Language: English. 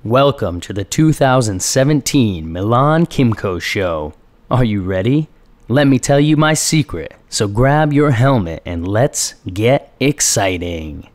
Welcome to the 2017 Milan Kimco Show. Are you ready? Let me tell you my secret, so grab your helmet and let's get exciting.